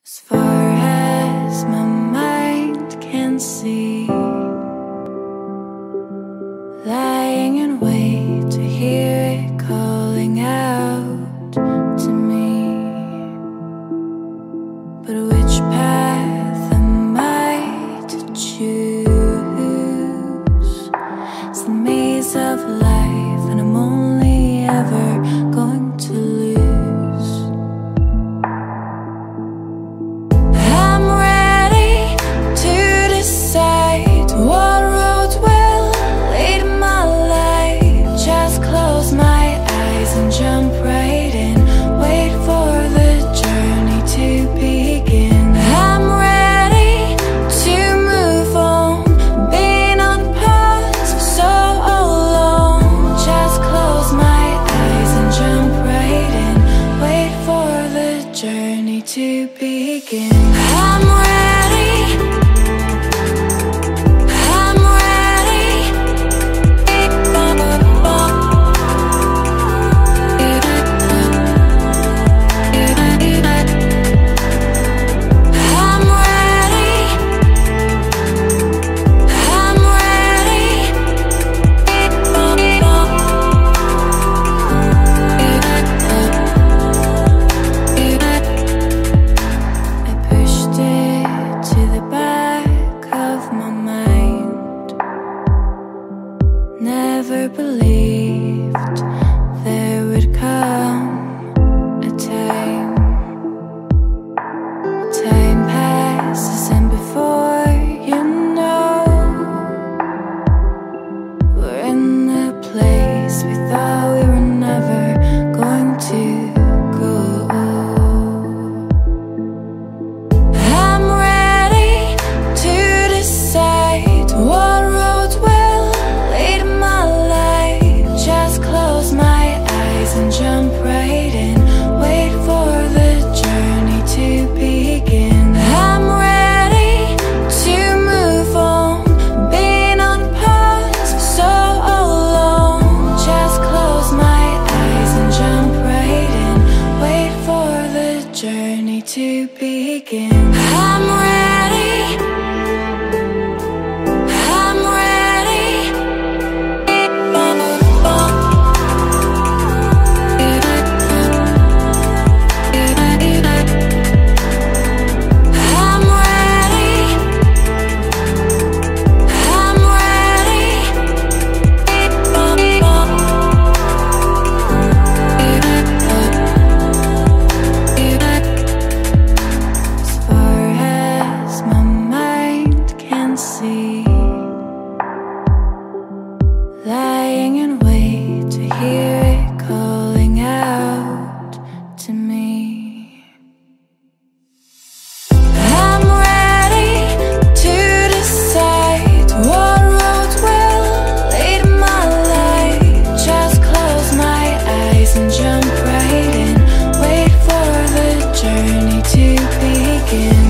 As far as my mind can see, lying in wait to hear it calling out to me. But which path am I to choose? It's the maze of life, and I'm only ever going to lose. I'm ready to decide what road will lead my life. Just close my eyes and jump right in. Wait for the journey to begin. I'm ready to move on. Been on pause for so long. Just close my eyes and jump right in. Wait for the journey to begin. I'm ready. I'm ready. I'm ready. I'm ready. I pushed it to the back of my mind. Never believed there would come a time. Time passes, and before you know, we're in the place we thought we were never going to go. I'm ready to decide what road will lead my life. Just close my eyes and jump right in. Wait for the journey to begin. I'm ready to move on. Been on pause for so long. Just close my eyes and jump right in. Wait for the journey to begin. I'm ready. I'm ready. I'm ready. I'm ready. As far as my mind can see, lying in wait to hear it calling out to me. I'm ready to decide what road will lead my life. Just close my eyes and jump right in. Wait for the journey to begin.